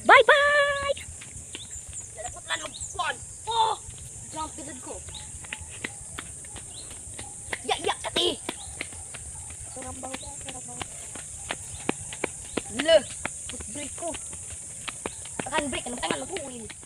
Bye-bye! Lalapot lang ng buwan. Oh! Jump gilid ko. Ya, kati! Sarap bang ito? Le! Put break ko. Takan break. Anong tangan? Mag-uwin.